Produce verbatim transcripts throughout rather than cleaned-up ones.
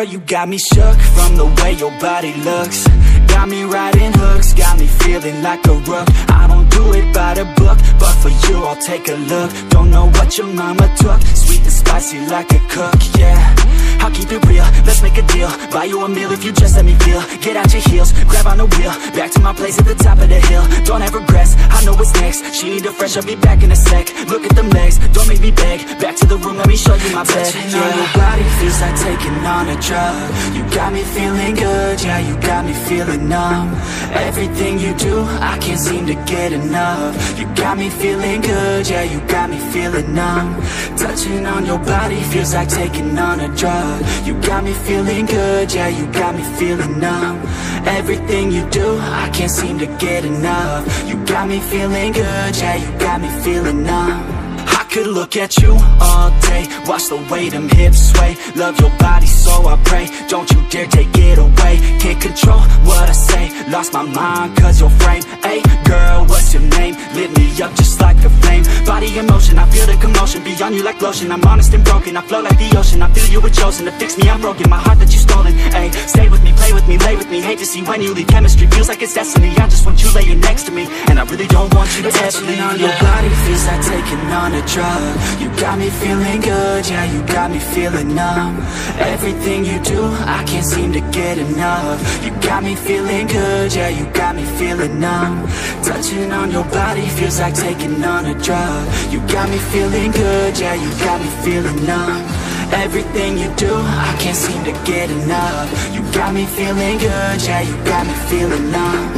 Girl, you got me shook from the way your body looks. Got me riding hooks, got me feeling like a rook. I don't do it by the book, but for you I'll take a look. Don't know what your mama took, sweet and spicy like a cook, yeah. I'll keep it real, let's make a deal. Buy you a meal if you just let me feel. Get out your heels, grab on the wheel. Back to my place at the top of the hill. Don't have regrets, I know what's next. She need a fresh, I'll be back in a sec. Look at them legs, don't make me beg. Back to the room, let me show you my bed. Touching on your body feels like taking on a drug. You got me feeling good, yeah, you got me feeling numb. Everything you do, I can't seem to get enough. You got me feeling good, yeah, you got me feeling numb. Touching on your body feels like taking on a drug. You got me feeling good, yeah, you got me feeling numb. Everything you do, I can't seem to get enough. You got me feeling good, yeah, you got me feeling numb. I could look at you all day, watch the way them hips sway. Love your body so I pray, don't you dare take it away. Can't control what I say, lost my mind cause your frame. Hey girl, what's your name? Lit me up just like a flame. Body in motion, I feel the commotion. Beyond you like lotion, I'm honest and broken. I flow like the ocean, I feel you were chosen. To fix me, I'm broken, my heart that you stolen. Hey, stay with me, play with me, lay with me. Hate to see when you leave, chemistry feels like it's destiny. I just want you laying next to me, and I really don't want you to ever leave. On your body feels like taking on a drug. You got me feeling good, yeah, you got me feeling numb. Everything you do, I can't seem to get enough. You got me feeling good, yeah, you got me feeling numb. Touching on your body feels like taking on a drug. You got me feeling good, yeah, you got me feeling numb. Everything you do, I can't seem to get enough. You got me feeling good, yeah, you got me feeling numb.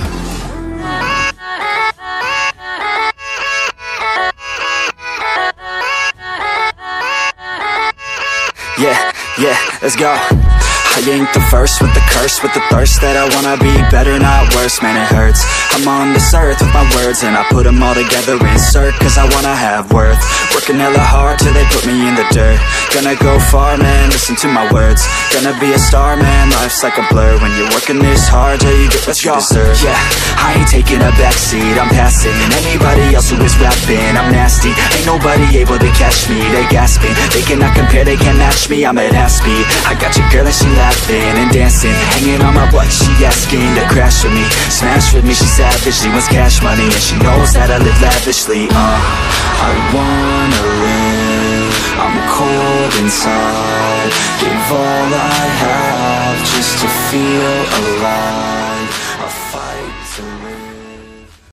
Yeah, yeah, let's go. I ain't the first with the curse, with the thirst that I wanna be better, not worse, man it hurts. I'm on this earth with my words and I put them all together, insert, cause I wanna have worth. Working hella hard till they put me in the dirt. Gonna go far, man, listen to my words. Gonna be a star, man, life's like a blur. When you're working this hard, yeah, you get what you deserve. Yeah, I ain't taking a backseat, I'm passing anybody else who is rapping. I'm nasty, ain't nobody able to catch me. They gasping, they cannot compare, they can't match me. I'm at half speed, I got your girl and she laughing and dancing, hanging on my butt, she asking to crash with me, smash with me, she savage, she wants cash money, and she knows that I live lavishly. Uh, I wanna live, I'm cold inside, give all I have just to feel alive, I fight to live.